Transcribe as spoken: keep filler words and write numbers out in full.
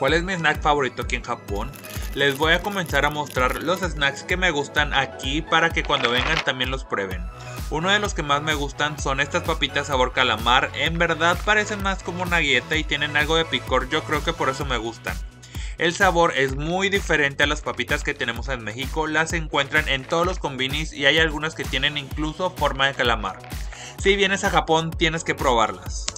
¿Cuál es mi snack favorito aquí en Japón? Les voy a comenzar a mostrar los snacks que me gustan aquí para que cuando vengan también los prueben. Uno de los que más me gustan son estas papitas sabor calamar, en verdad parecen más como una galleta y tienen algo de picor, yo creo que por eso me gustan. El sabor es muy diferente a las papitas que tenemos en México, las encuentran en todos los convinis y hay algunas que tienen incluso forma de calamar. Si vienes a Japón tienes que probarlas.